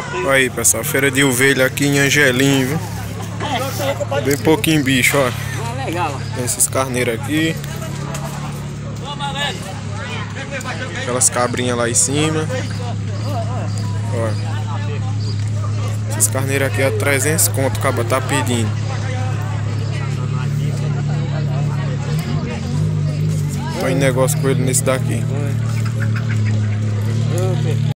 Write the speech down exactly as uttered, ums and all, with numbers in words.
Aí, pessoal, feira de ovelha aqui em Angelim, viu? Bem pouquinho bicho, ó. Tem esses carneiros aqui. Aquelas cabrinhas lá em cima. Ó. Esses carneiros aqui é trezentos conto, o cabo tá pedindo. Tô em negócio com ele nesse daqui.